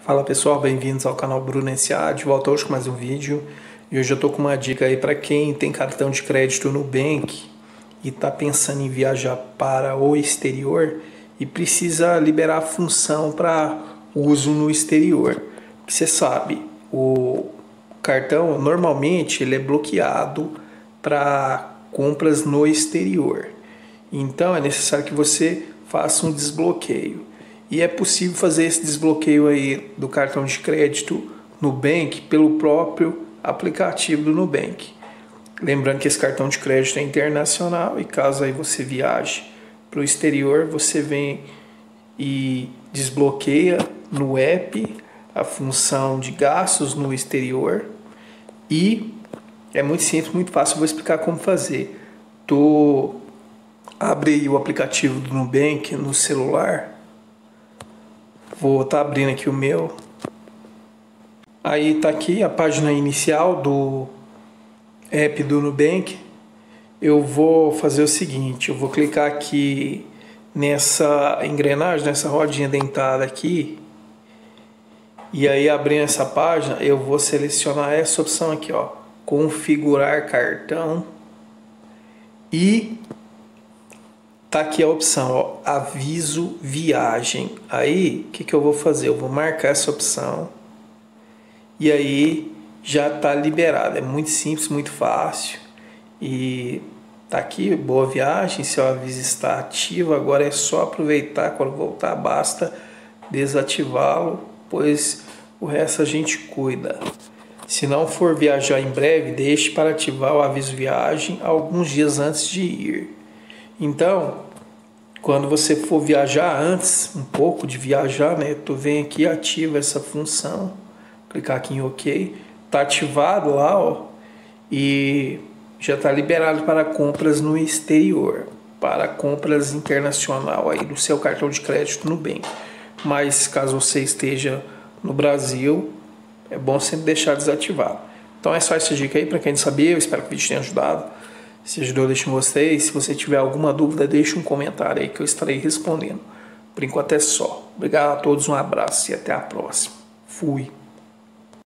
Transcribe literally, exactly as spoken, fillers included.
Fala pessoal, bem-vindos ao canal Bruno S A, de volta hoje com mais um vídeo. E hoje eu tô com uma dica aí para quem tem cartão de crédito Nubank e tá pensando em viajar para o exterior e precisa liberar a função para uso no exterior. Você sabe, o cartão normalmente ele é bloqueado para compras no exterior. Então é necessário que você faça um desbloqueio. E é possível fazer esse desbloqueio aí do cartão de crédito Nubank pelo próprio aplicativo do Nubank. Lembrando que esse cartão de crédito é internacional e caso aí você viaje para o exterior, você vem e desbloqueia no app a função de gastos no exterior e é muito simples, muito fácil, eu vou explicar como fazer. Tô abre aí o aplicativo do Nubank no celular. Vou estar tá abrindo aqui o meu. Aí tá aqui a página inicial do app do Nubank. Eu vou fazer o seguinte, eu vou clicar aqui nessa engrenagem, nessa rodinha dentada aqui. E aí abrindo essa página, eu vou selecionar essa opção aqui, ó, configurar cartão. E tá aqui a opção, ó, aviso viagem. Aí, o que, que eu vou fazer? Eu vou marcar essa opção. E aí, já tá liberado. É muito simples, muito fácil. E tá aqui, boa viagem. Seu aviso está ativo. Agora é só aproveitar. Quando voltar, basta desativá-lo, pois o resto a gente cuida. Se não for viajar em breve, deixe para ativar o aviso viagem alguns dias antes de ir. Então, quando você for viajar antes, um pouco de viajar, né? Tu vem aqui e ativa essa função. Clicar aqui em OK. Tá ativado lá, ó. E já tá liberado para compras no exterior. Para compras internacional aí do seu cartão de crédito Nubank. Mas caso você esteja no Brasil, é bom sempre deixar desativado. Então é só essa dica aí para quem não sabia. Eu espero que o vídeo tenha ajudado. Se ajudou, deixa um gostei. Se você tiver alguma dúvida, deixa um comentário aí que eu estarei respondendo. Por enquanto é só. Obrigado a todos, um abraço e até a próxima. Fui.